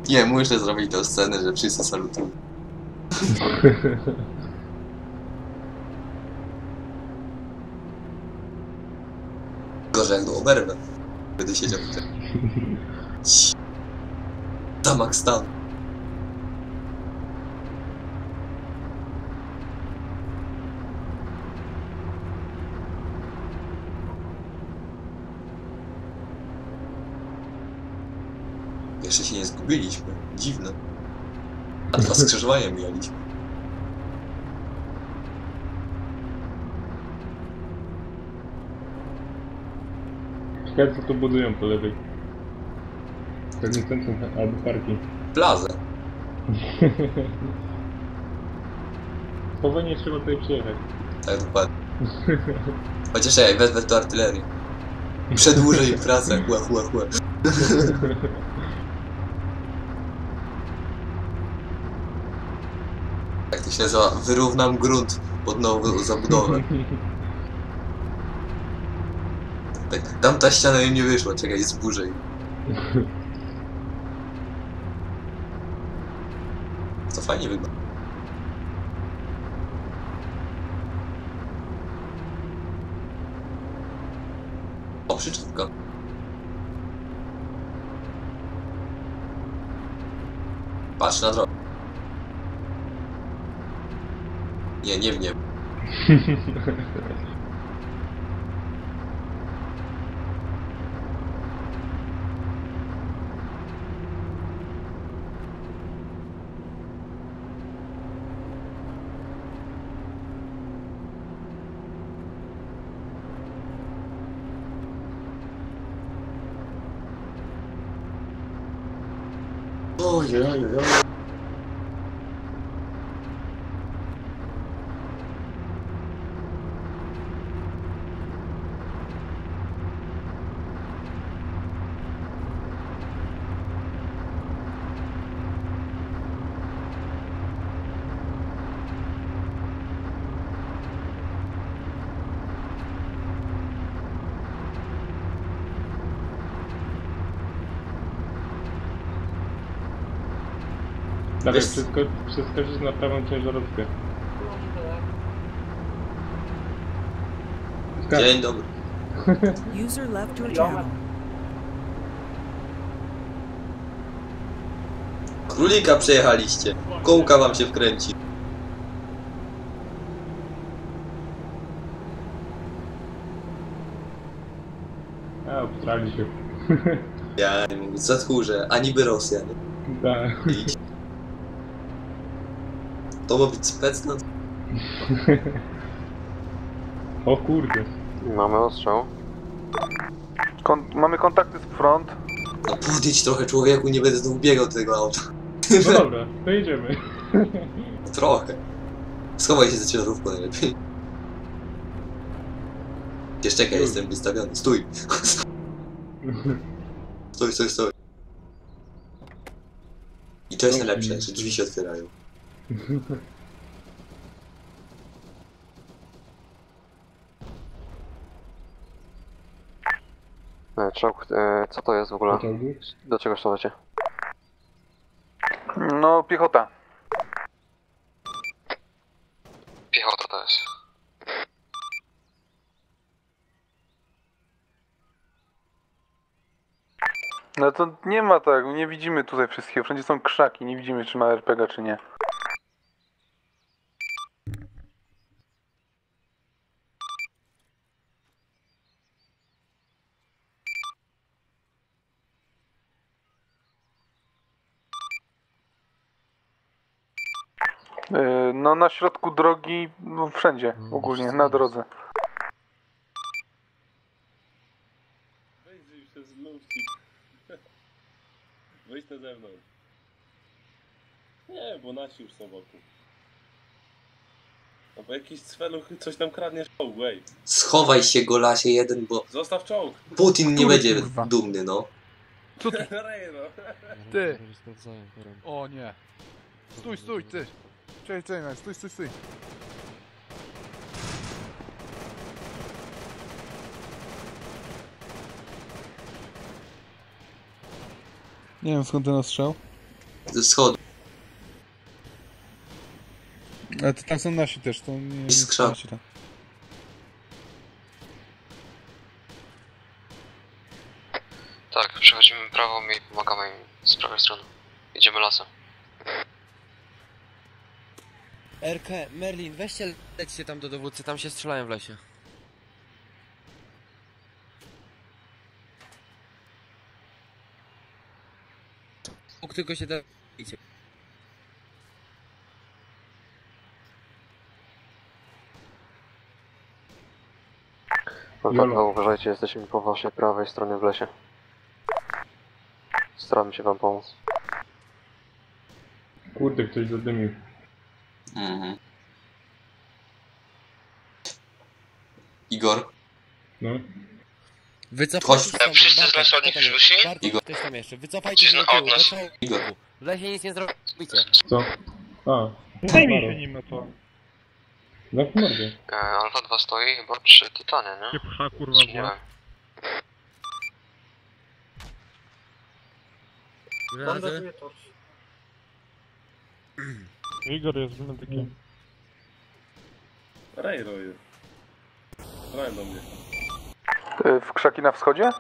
Nie, muszę zrobić tę scenę, że wszyscy salutują. Gorzej jak do oberwę. Będę siedział tutaj. Tamak stan. Jeszcze się nie zgubiliśmy. Dziwne. A 2 skrzyżowania mijaliśmy. Ciekawe co tu budują po lewej. Pewnie centrum albo parking. Plazę. Spokojnie trzeba tutaj przyjechać. Tak, dokładnie. Chociaż ja wezmę tu artylerię. Przedłużę im pracę. Chła. Jak to się nazywa? Wyrównam grunt pod nową zabudowę. Tak, tamta ściana im nie wyszła, czekaj, zburzę im. To fajnie wygląda. O, przyczepka. Patrz na drogę. Nie w niebo. Ojej. Dawaj, przeskoczyć na prawą ciężarówkę. Dzień dobry. User left your channel. Królika przejechaliście. Kołka wam się wkręci. A, obstrali się. Ja nie mówię, za tchórze, a niby Rosja, nie? Tak. Idź. To ma być specnaz? O kurde. Mamy ostrzał. Mamy kontakty z front. No podjedź trochę, człowieku, nie będę tu biegał do tego auta. No dobra, to jedziemy. Trochę. Schowaj się za ciężarówką najlepiej. Jeszcze czekaj, jestem wystawiony. Stój! Stój. I to jest najlepsze, że drzwi się otwierają. Czołg, co to jest w ogóle? Pociągi? Do czego strzelacie? No, piechota. Piechota to jest. No to nie ma tak, nie widzimy tutaj wszystkiego. Wszędzie są krzaki, nie widzimy czy ma RPG czy nie. No na środku drogi, no wszędzie, ogólnie, na drodze. Wyjrzyj się z lufci. Wyjdź na zewnątrz. Nie, bo nasi już są wokół. No bo jakiś cweluch coś tam kradnie czołg, ej. Schowaj się, Golasie jeden, bo Zostaw czołg. Putin nie będzie kurwa? dumny, no. Co ty? Rejno. Ty! O nie. Stój, ty! Czekaj, stój. Nie wiem skąd ten ostrzał. Ze wschodu. Ale to tam są nasi też, to nie Skrzat. nasi tam. Tak, przechodzimy prawą i pomagamy im z prawej strony. Idziemy lasem. RK, Merlin, weźcie, lećcie tam do dowódcy, tam się strzelają w lesie. Mógł tylko się da... Idźcie. Jolo. Uważajcie, jesteśmy po waszej prawej stronie w lesie. Staramy się wam pomóc. Kurde, ktoś zadymił. Mhm. Igor? No. Wycofajcie się stąd, Wszyscy z Bartek, lasu kto oni tam jest? wyszli? Bartek, Igor. ktoś tam jeszcze. Wycofajcie się do Od tyłu, nas. do tyłu. Igor. W lesie nic nie zrobicie. Co? A. Zajmij się nim, no to. No w mordzie. Alfa 2 stoi chyba przy Tytanie, nie? Nie pcha, kurwa, Czy nie wiem. Granady? Igor jest medykiem. Rejro jest. Raj do mnie. W krzaki na wschodzie?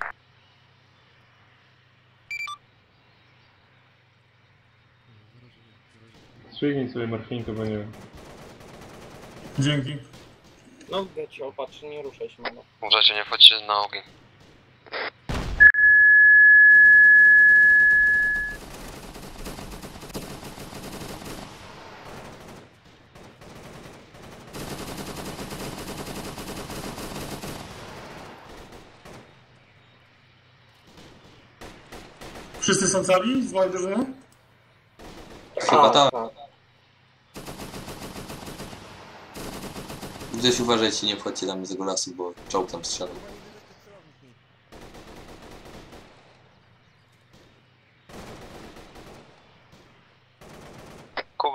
Strzygnij sobie morfinkę, bo nie wiem. Dzięki. No, wiecie, opatrz, nie ruszaj się, mamo. Uważajcie, nie wchodźcie na ogień. Wszyscy są cali z mojej drużyny? Chyba tak. Gdzieś uważajcie, nie wchodźcie tam z tego lasu, bo czołg tam strzela. Kuba.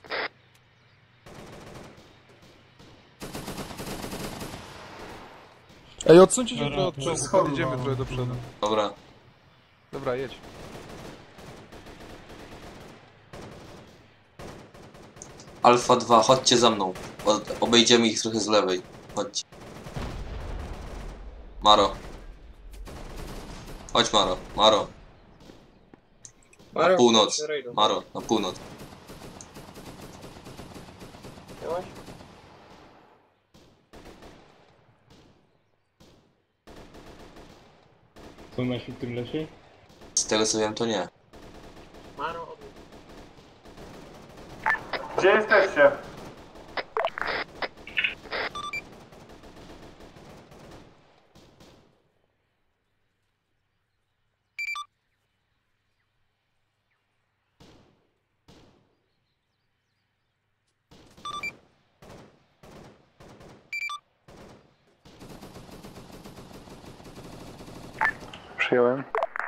Ej, odsuńcie się trochę od Przez przodu, schody, podjedziemy no. trochę do przodu. Dobra. Dobra, jedź. Alfa 2, chodźcie za mną. Obejdziemy ich trochę z lewej. Chodźcie. Maro. Chodź Maro. Maro. Na północ. Maro, na północ. Miałeś? Są nasi w tym lesie? Z tego co wiem to nie. Maro, Gdzie jesteście? Przyjąłem.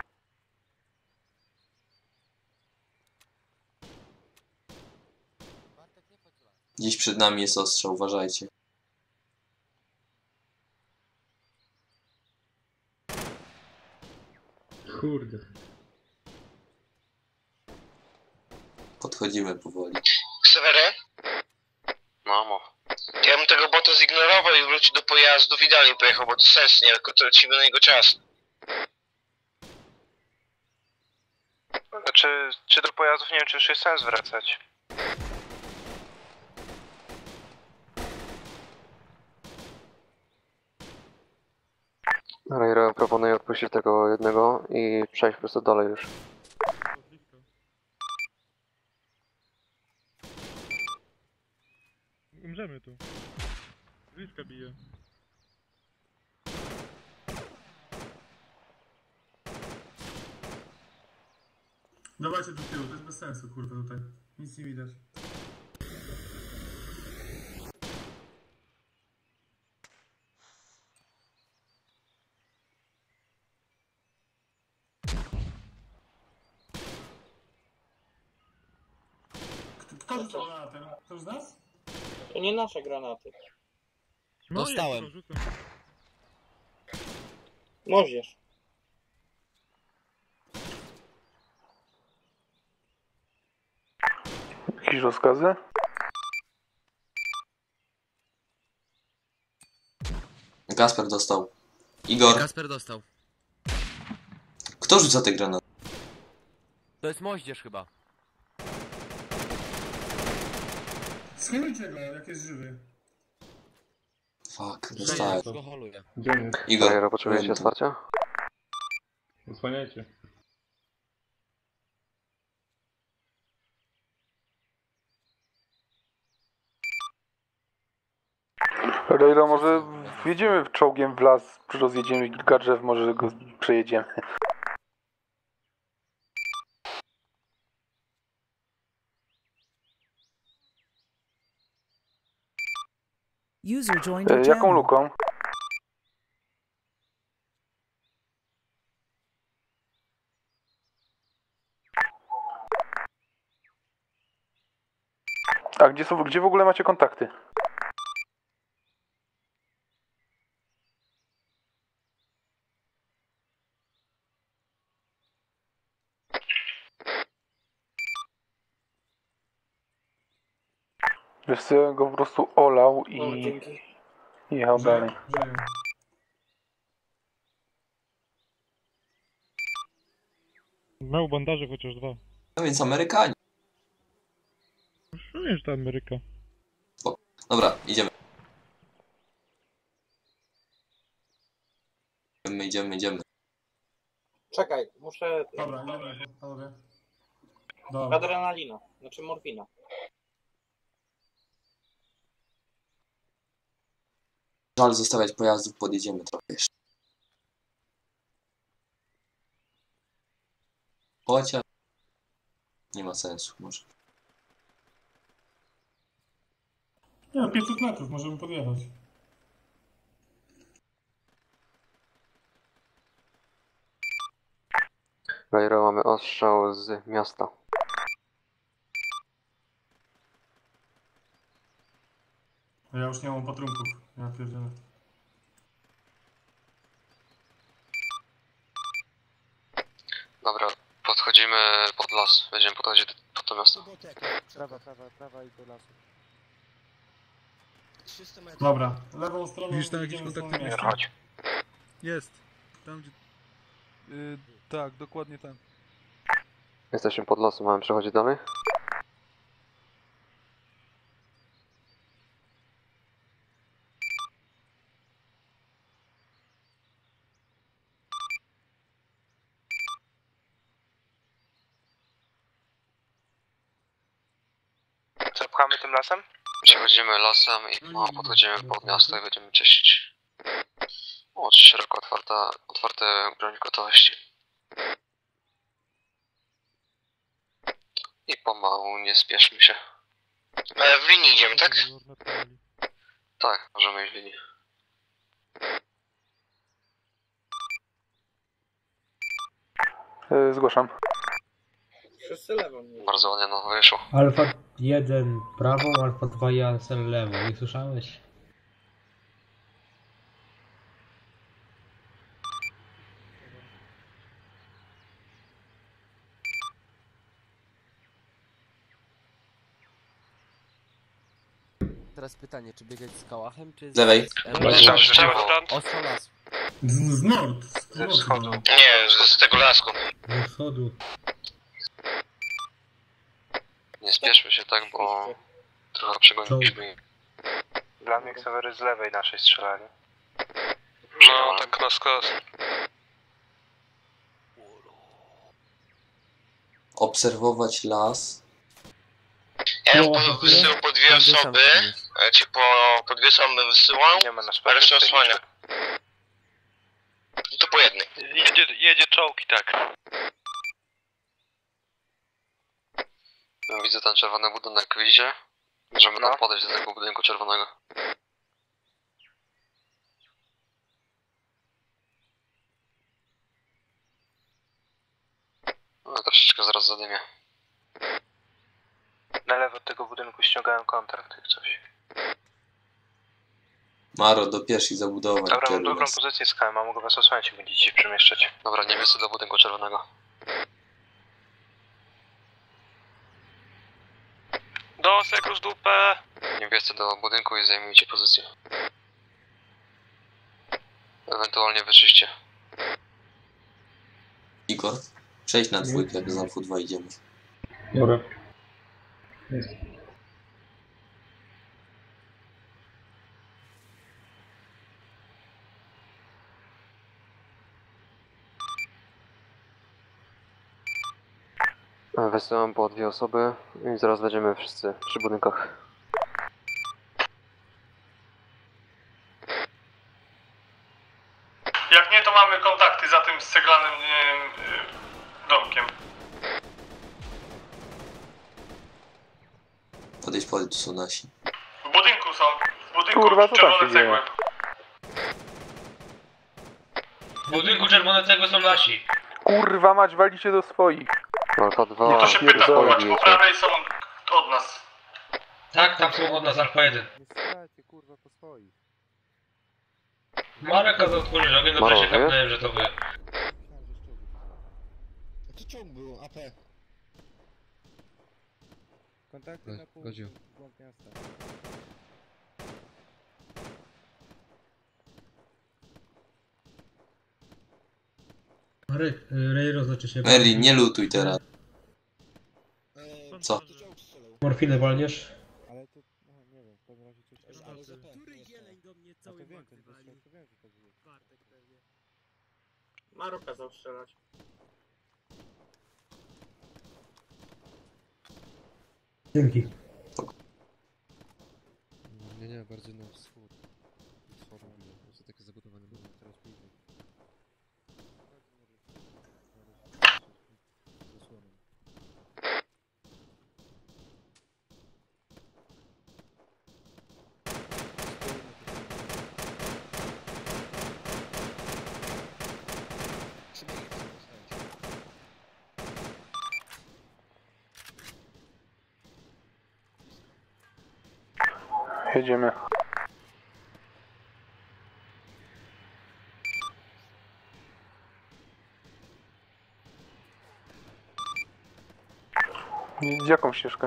Gdzieś przed nami jest ostrzał, uważajcie. Kurde. Podchodzimy powoli. Ksawery? No, mów. Ja bym tego bota zignorował i wrócił do pojazdów i dalej pojechał, bo to sens nie, tylko tracimy na niego czas. Czy do pojazdów nie wiem, czy już jest sens wracać. Rejro, proponuję odpuścić tego jednego i przejść po prostu dalej już. Umrzemy tu. Bliska bije. Dawajcie do tyłu, to jest bez sensu, kurwa, tutaj. Nic nie widać. Kto rzucał granatem? Ktoś z nas? to nie nasze granaty. Dostałem. Możesz. Jakieś rozkazy? Kasper dostał. Igor, Kasper dostał. kto rzuca te granaty? To jest moździerz chyba. Schylujcie go, jak jest żywy. Fuck, dostałem. Go holuję. Gdzie on jest? Igor, potrzebujecie otwarcia? Osłaniajcie. Rejro, może wjedziemy czołgiem w las, rozjedziemy kilka drzew, może go przejedziemy. User joined your Jaką channel. luką? A gdzie w ogóle macie kontakty? Wiesz co, ja go po prostu olał O, i dzięki. jechał dalej. Żyję. Miał bandaże chociaż 2. No więc Amerykanie. No wiesz, ta Ameryka. Dobra, idziemy. Idziemy. Czekaj, muszę... Dobra, idziemy, panowie. Dobra. Adrenalina, znaczy morfina. Żal zostawiać pojazdów, podjedziemy trochę jeszcze. Chociaż... Nie ma sensu, może. Nie, no 500 metrów, możemy podjechać. Rejro, mamy ostrzał z miasta. Ja już nie mam patrunków. Ja pierdolę. Dobra, podchodzimy pod las. Będziemy podchodzić pod to miasto. Prawa i do lasu. 300 metrów. Dobra, lewą stroną... Widzisz tam jakieś idziemy w kontakty stronę miejsca? miasta. Jest. Tam gdzie... tak, dokładnie tam. Jesteśmy pod lasem, mamy przechodzić dalej? Co, pchamy tym lasem? Przechodzimy lasem i podchodzimy pod miasto i będziemy czyścić. O, czy szeroko otwarte broń gotowości. I pomału, nie spieszmy się. W linii idziemy, tak? Tak, możemy iść w linii. Zgłaszam. Wszyscy lewą. Nie. Bardzo ładnie nam wyszło. Alfa 1 prawą, alfa 2 jasel lewą. Nie słyszałeś? Teraz pytanie, czy biegać z kałachem, czy z... Z lewej. Ostro las. Z nord. Ze wschodu. Nie, z tego lasku. Do wschodu. Nie spieszmy się tak, bo trochę przegoniliśmy. Dla mnie Ksawery z lewej naszej strzelali. No, tak na skos. Obserwować las. Ja bym wysyłał po dwie osoby. Ja ci po dwie osoby bym wysyłał, Nie ma na a resztę osłania. To po jednej. Jedzie czołg i tak. Widzę ten czerwony budynek, widzicie? Możemy tam podejść do tego budynku czerwonego. No, troszeczkę zaraz zadymię. Na lewo od tego budynku ściągałem kontrakt, jak coś. Maro, do pieszych zabudowań. Dobra, mam kierunek. dobrą pozycję z KM, mogę was osłaniać, jak będziecie się przemieszczać. Dobra, niebiescy do budynku czerwonego. Do sekus dupę! Nie wierzcie do budynku i zajmujcie pozycję. Ewentualnie wyczyście. Igor, przejdź na dwójkę, jak z Alfu 2 idziemy. Dobra. Jest. Wysyłam po 2 osoby i zaraz będziemy wszyscy przy budynkach. Jak nie, to mamy kontakty za tym ceglanym domkiem. Podejdź, tu są nasi. W budynku są. W budynku Kurwa, co tam czerwone się dzieje? cegły. W budynku czerwone cegły są nasi. Kurwa mać, walicie do swoich. Alfa 2. No to się pyta, kurwa, czy po prawej są od nas. Tak, tam są od nas Alfa 1. Nie strzelajcie, kurwa, po swoich. Marek kazał otworzyć ogień, dobrze Maro, się wiesz? kapnąłem, że to wy. To czołg był, AP. Kontakty na północ, w głąb miasta. Marek, Ray rozleczy się. Merlin, nie lutuj teraz. Co? To czołg strzelał. Morfinę walniesz? Ale to, no, nie wiem, w każdym razie coś tam... Ale za Który jeleń do mnie cały wiem, to wiem, że to było. Bartek pewnie. Maro kazał strzelać. Dzięki. Nie, bardziej na wschód. Wschodem, to takie zabudowane były, teraz pójdzie. Trzeba ich postawić. Jedziemy. Jaką ścieżkę?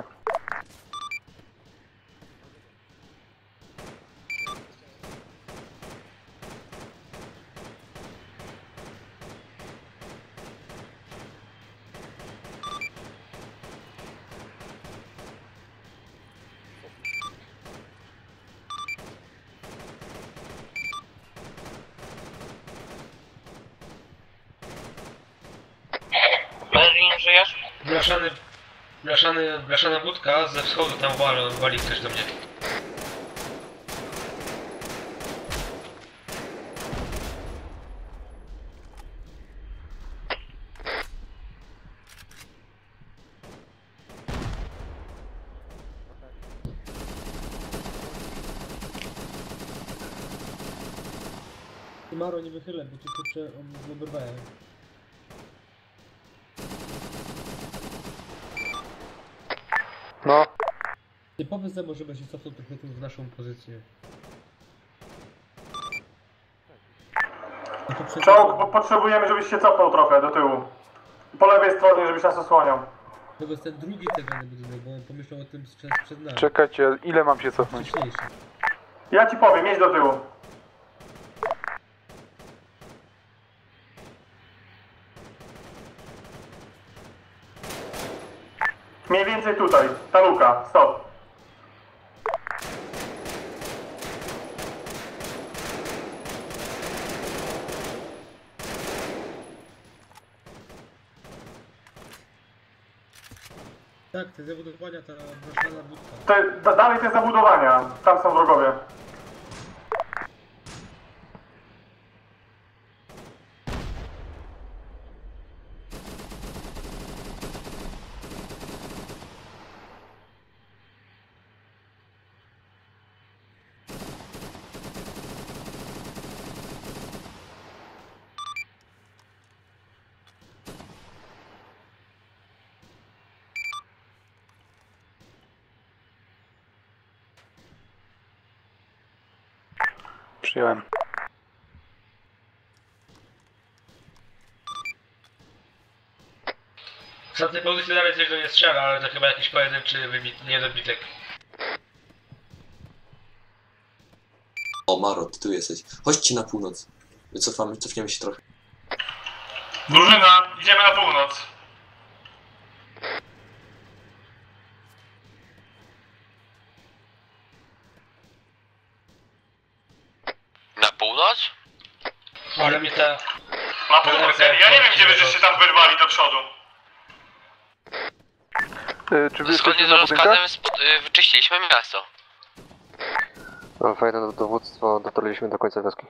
Merlin, żyjesz? Blaszana budka ze wschodu tam wali ktoś do mnie. Ty Maro, nie wychylę, bo cię kurczę oberwałem. No. Ty powiedz mu, żeby się cofnął trochę tu w naszą pozycję. No to Czołg, bo potrzebujemy, żebyś się cofnął trochę do tyłu. Po lewej stronie, żebyś nas osłaniał. To jest ten drugi tegany budynek, bo on pomyślał o tym przed nami. Czekajcie, ile mam się cofnąć? Wcześniejszy. Ja ci powiem, jedź do tyłu. Mniej więcej tutaj, ta luka, stop. Tak, te zabudowania, ta blaszana budka. Dalej te zabudowania, tam są wrogowie. Przyjąłem. Z tamtej pozycji dalej coś do nie strzela, ale to chyba jakiś pojedynczy niedobitek. O, Maro, ty tu jesteś. Chodźcie na północ. Cofniemy się trochę. Drużyna, idziemy na północ. Na północ? Ale mi ta... Na północ, ja nie wiem gdzie wy żeście tam wyrwali do przodu. Czy wy Zgodnie jesteście z na budynkach? rozkazem wyczyściliśmy miasto. Alfa 1 do dowództwa, dotarliśmy do końca wioski.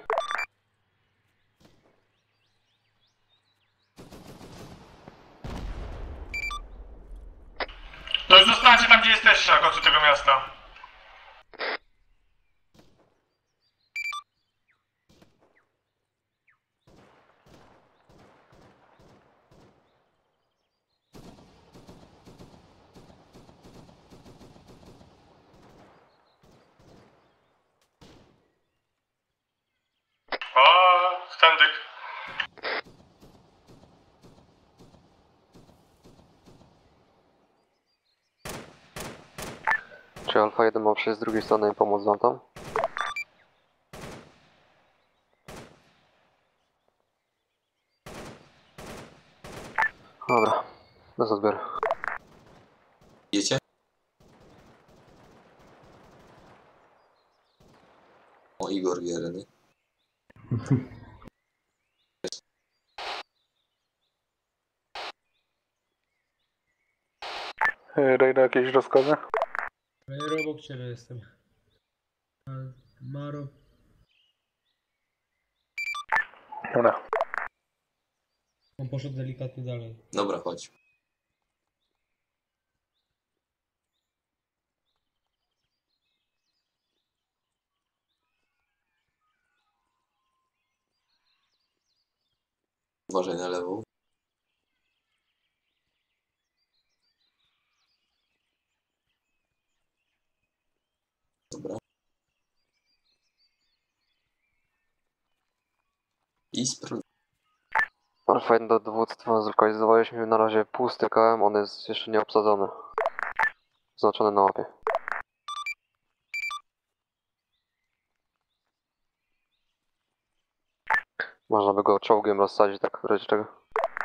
To już zostańcie tam gdzie jesteście na końcu tego miasta. O, standyk. Czy Alfa 1 ma przejść z drugiej strony i pomóc wam tam? Dobra, bez odbioru. Idziecie? O, Igor wierny. Rejna, jakieś rozkazy? Ja obok ciebie jestem. Maro... Dobra. On poszedł delikatnie dalej. Dobra, chodź. Uważaj na lewą. Dobra. I sprawdzę. Alfa 1 do dowództwa, zlokalizowaliśmy na razie pusty KM, on jest jeszcze nie obsadzony. Zaznaczony na mapie. Można by go czołgiem rozsadzić, tak w razie czego.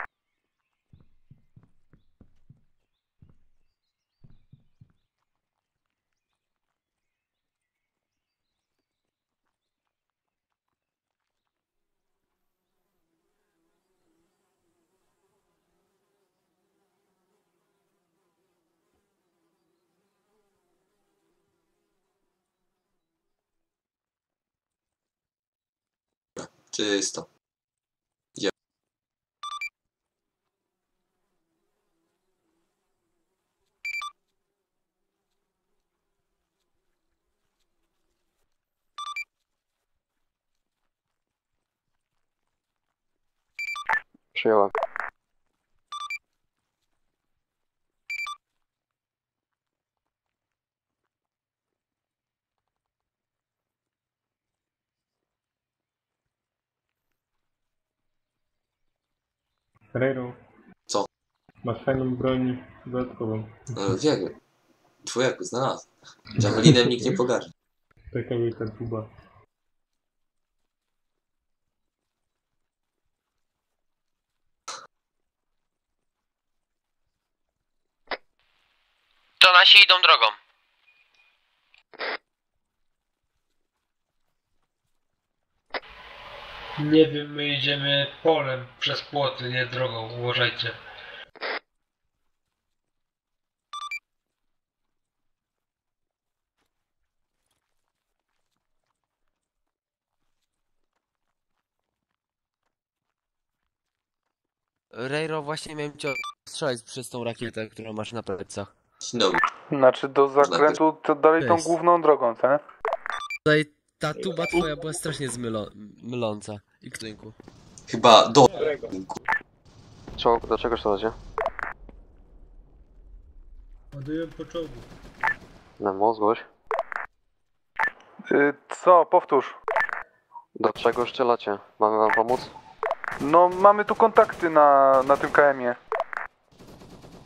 Czysto. Idziemy. Przyjąłem. Ferrero. Co? Masz fajną broń dodatkową. Wiem. Człowieku, znalazł. Javelinem nikt nie pogarnie. Taka wielka tuba. To nasi idą drogą. Nie wiem, my idziemy polem przez płoty, nie drogą, uważajcie. Rejro, właśnie miałem cię strzelać przez tą rakietę, którą masz na plecach. Dzień dobry. Znaczy do zakrętu to dalej tą Cześć. główną drogą, co nie? Tutaj ta tuba twoja była strasznie myląca. I ktynku. Chyba do... Czołg, do czego strzelacie? Ładuję po czołgu. Nemo, zgłoś. Co? Powtórz. Do czego strzelacie? Mamy wam pomóc? No mamy tu kontakty na tym KM-ie.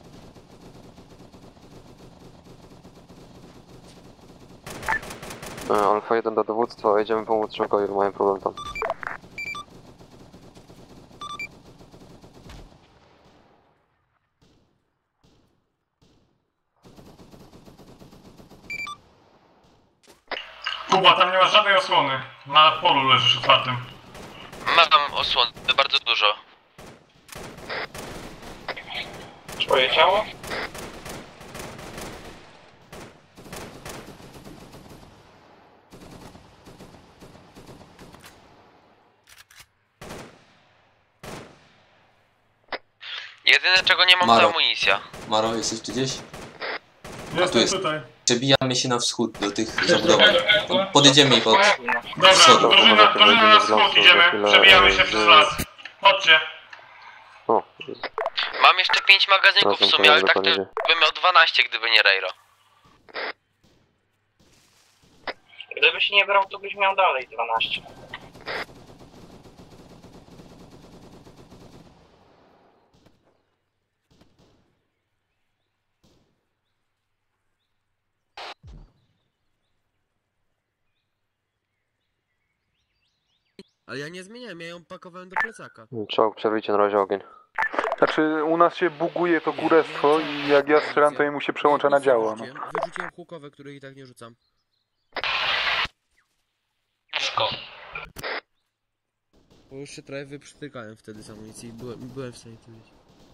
Alfa 1 do dowództwa, jedziemy pomóc Członkowi, bo mają problem tam. Kuba, tam nie ma żadnej osłony. Na polu leżysz otwartym. Mam osłony, bardzo dużo. Twoje ciało? Jedyne czego nie mam Maro. to amunicja. Maro, jesteś tu gdzieś? Jestem jest. tutaj. Przebijamy się na wschód do tych zabudowań. Podjedziemy ich od Dobra, wschodu. drużyna na wschód idziemy. Przebijamy się przez las. Chodźcie. O, Mam jeszcze 5 magazynków w Razem sumie, ale tak to pojedziemy. bym miał 12, gdyby nie Rejro. Gdybyś nie brał, to byś miał dalej 12. Ale ja nie zmieniałem, ja ją pakowałem do plecaka. czołg, przerwijcie na razie ogień. Znaczy, u nas się buguje to kurestwo i jak ja strzelam, to jemu się przełącza na działo. No. Wyrzuciłem hukowe, których i tak nie rzucam. Bo już się trochę wyprztykałem wtedy z amunicji i byłem w stanie to wiedzieć.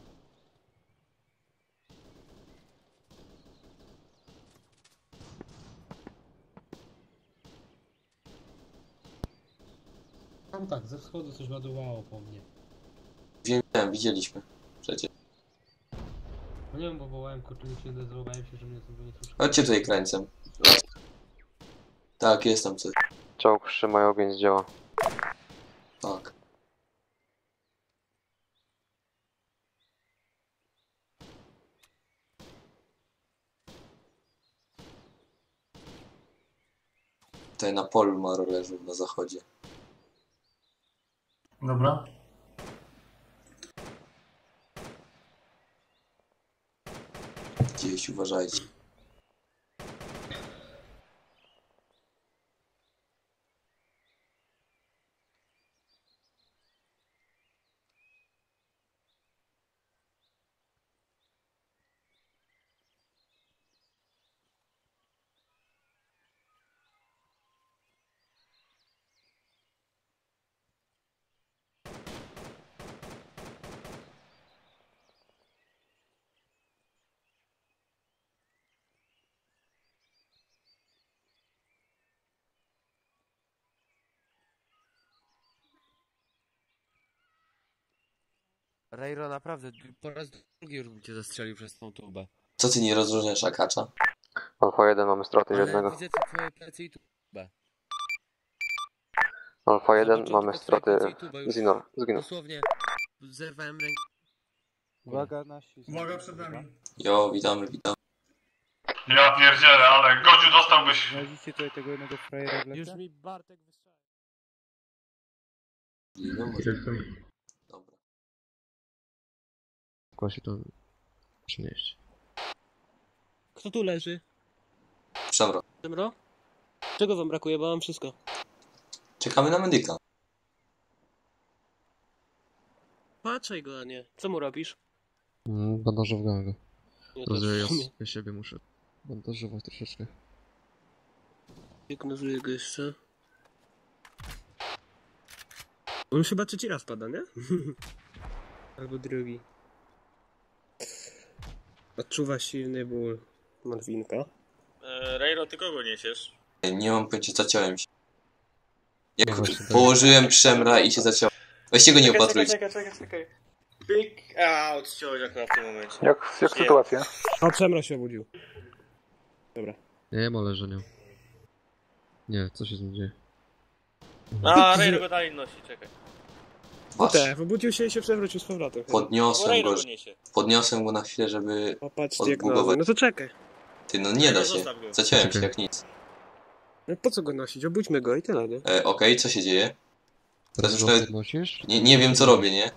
Tam tak, ze wschodu coś ładowało po mnie. Wiem, widzieliśmy. Przecież. No nie wiem, bo wołałem kurczę, się odezwałem się, że mnie to nie słyszał. Chodźcie tutaj krańcem. Tak, jest tam coś. Czołg, wstrzymaj ogień z dzieła. Tak. Tutaj na polu Maro leży na zachodzie. Dobra. Gdzieś uważajcie. Rejro, naprawdę, po raz drugi już bym cię zastrzelił przez tą tubę. Co ty nie rozróżniasz akacza? Alfa 1, mamy straty Ale jednego. widzę te twoje plecy i tubę. Alfa 1, Zobaczyłem mamy tylko twoje straty... plecy i tubę już. Zginął. Dosłownie zerwałem rękę. Uwaga, nasi. Uwaga przed nami. Jo, witamy, witamy. Ja pierdzielę, ale gościu dostałbyś. Znajdziecie tutaj tego jednego frajera w Już lesie? mi Bartek wystrzelił. No, może... Jestem. Dobra. Mogła się to przynieść. Kto tu leży? Przemro. Zemro? Czego wam brakuje, bo mam wszystko. Czekamy na medyka. Patrzaj go, a nie. Co mu robisz? Bandażowałem go. Nie, Rozumiem, w sumie. ja siebie muszę bandażować troszeczkę. Diagnozuję go jeszcze. On już chyba trzeci raz pada, nie? Albo drugi. Odczuwa silny ból. Marwinka. Rejro, ty kogo niesiesz? Nie mam pojęcia, zaciąłem się. Jak No właśnie, tak. położyłem Przemra i się zaciąłem. Weźcie go nie opatrujcie. Czekaj. Pik, a odciąłeś akurat w tym momencie. Jak sytuacja? O, Przemro się obudził. Dobra. Nie ma leżenia. Nie, co się z nim dzieje? A, Rejro go dalej nosi, czekaj. Patrz, Obudził się i się przewrócił z powrotem. podniosłem go, go niesie. podniosłem go na chwilę, żeby Popatrz odbugować. diagnozę. No to czekaj. Ty, no nie da się. Zostaw go. Zaciąłem się Czekaj. jak nic. No po co go nosić? Obudźmy go i tyle, nie? Okej, co się dzieje? Teraz już Go nawet podnosisz? nie wiem co robię, nie?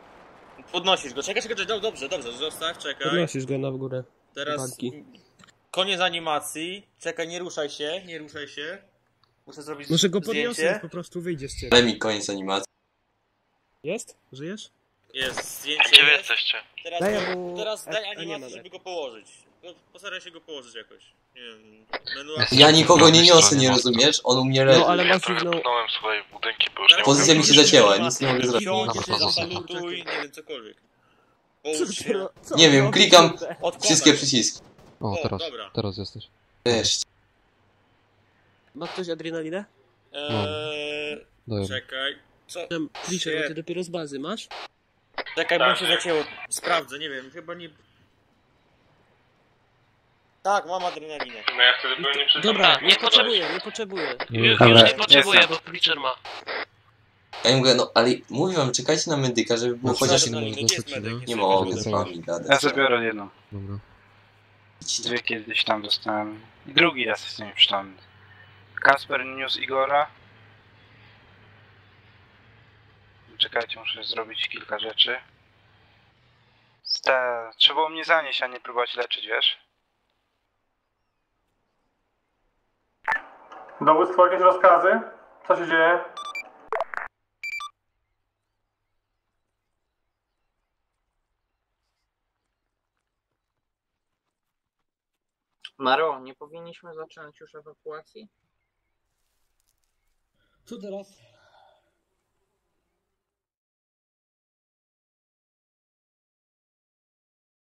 Podnosisz go, czekaj, dobrze, zostaw, czekaj. Podnosisz go na górę. Teraz Banki. koniec animacji. Czekaj, nie ruszaj się, nie ruszaj się. Muszę zrobić Może go zdjęcie. podniosę, po prostu wyjdzie z ciebie. Ale mi koniec animacji. Jest? Żyjesz? Jest, zdjęcie Gdzie wy jest. jesteście? Teraz, Daj mu- teraz daj nie animację, ma, żeby go położyć. Postaraj się go położyć jakoś. Nie wiem, menu... Ja nikogo nie niosę, nie rozumiesz? On u mnie leży. No ale Ja masz trochę dziwną... pchnąłem swoje budynki, bo już nie Pozycja mogę mi się wrócić. zacięła, nic nie mogę zrobić. Siądź, Dobra, zasalutuj, nie wiem, cokolwiek. Połóż się. Co? Nie wiem, klikam Odkładaj. wszystkie przyciski. O, dobra. teraz jesteś. Wiesz. Ma ktoś adrenalinę? Daję. Czekaj. Co? Liczę, bo ty dopiero z bazy masz? Czekaj, bo mi się zacięło. Sprawdzę, nie wiem, chyba nie... Tak, mam adrenalinę. No ja wtedy byłem nie Dobra, nie potrzebuję. Już nie potrzebuję, bo Preacher ma. Ja mówię, no ale mówię wam, czekajcie na medyka, żeby było chociaż... Adrenaliny, gdzie jest medyk? Nie mogę z wami gadać. Ja zabiorę jedną. Dobra. Dwie kiedyś tam dostałem. I drugi raz jestem już tam. Kasper niósł Igora. Czekajcie, muszę zrobić kilka rzeczy. Trzeba było mnie zanieść, a nie próbować leczyć, wiesz? Dowództwo, jakieś rozkazy? Co się dzieje? Maro, nie powinniśmy zacząć już ewakuacji? Co teraz?